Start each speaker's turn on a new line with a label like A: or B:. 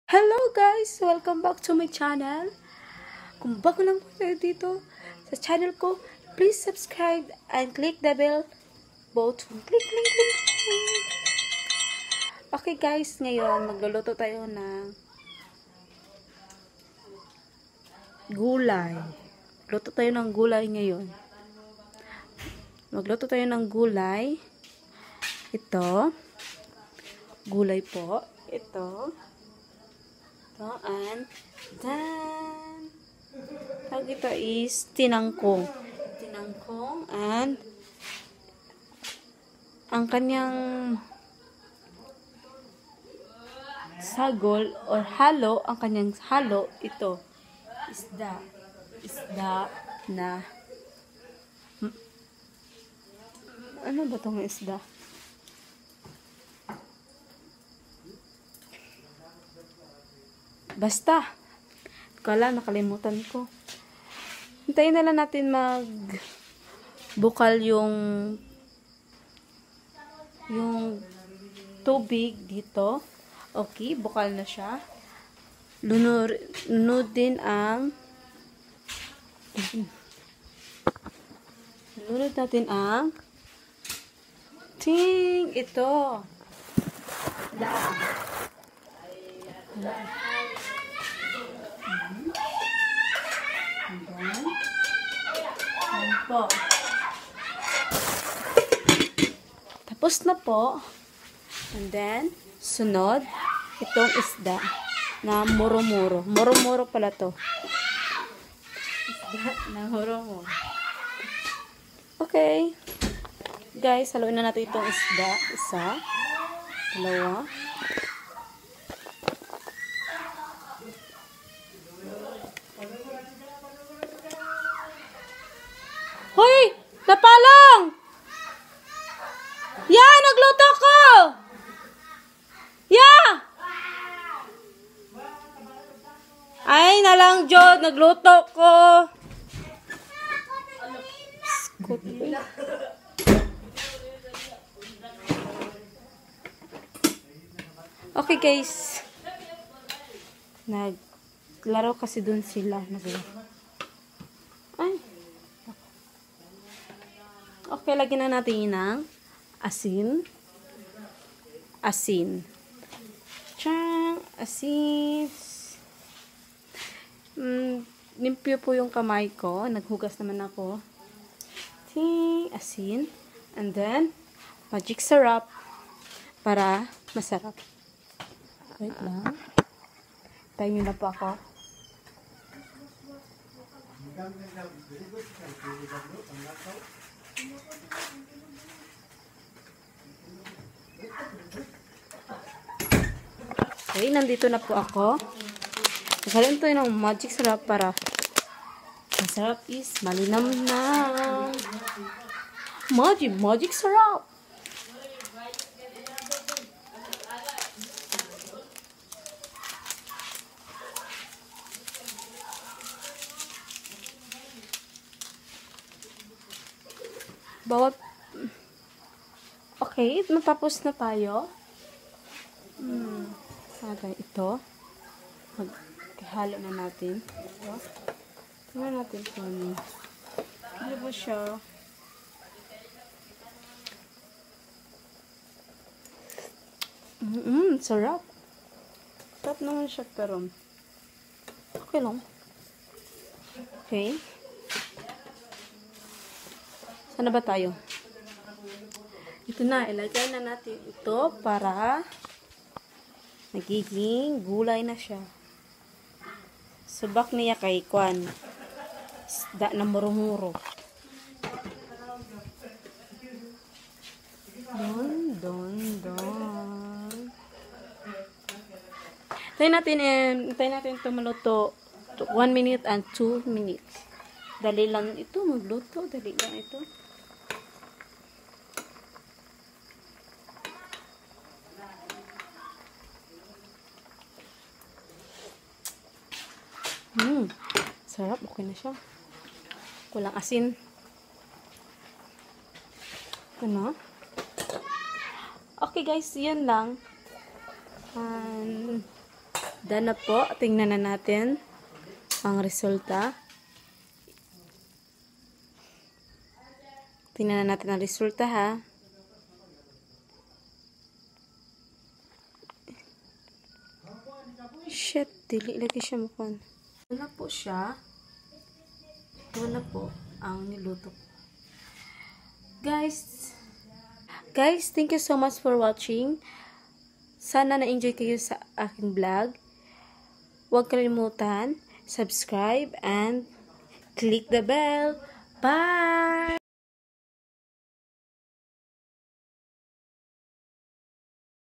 A: Hello guys! Welcome back to my channel. Kung bago lang po kayo dito sa channel ko, please subscribe and click the bell button. Click. Okay guys, ngayon magluluto tayo ng gulay. Luto tayo ng gulay ngayon. Magluto tayo ng gulay. Ito. Gulay po. Ito. And then tawag ito is tinangkong and ang kanyang sagol or halo, ang kanyang halo ito isda na ano ba itong isda? Basta. Kala, nakalimutan ko. Hintayin na lang natin bukal yung tubig dito. Okay, bukal na siya. Lunod natin ang ito. Po. Tapos na po. And then, sunod, itong isda na muro-muro. Muro-muro pala to. Isda na muro-muro. Okay. Guys, haluin na natin itong isda. Isa. Dalawa. Hoy! Napalong! Yeah! Nagluto ko! Yeah! Ay, nalang Jod! Nagluto ko! Okay guys. Naglaro kasi dun sila. Ay. Okay, lagyan na natin ng asin. Asin. Limpyo po yung kamay ko. Naghugas naman ako. Asin. And then, magic syrup para masarap. Wait lang. Tayo nyo na po ako. Okay, nandito na po ako. Naghalin tayo ng magic syrup para masarap is malinam na. Magic syrup. Okay, matapos na tayo. Ito. Maghalo na natin. Ito. Tingnan natin ito. Ano ba siya? Sarap. Sarap naman siya pero okay lang. Okay. Sana ba tayo? Ito na. Ilagay na natin ito para nagiging gulay na siya. Subak niya kay Kwan. Isda na muro-muro. Don. Tayo natin ito maluto 1 minute and 2 minutes. Dali lang ito magluto. Dali lang ito. Sarap. Okay na siya. Kulang asin. Ano? Okay guys, yan lang. Done na po. Tingnan na natin ang resulta. Tingnan na natin ang resulta ha. Shit, dili lagi siya mukuan. Ito na po siya. Ito na po ang niluto ko. Guys, thank you so much for watching. Sana na-enjoy kayo sa aking vlog. Huwag kalimutan, subscribe and click the bell. Bye!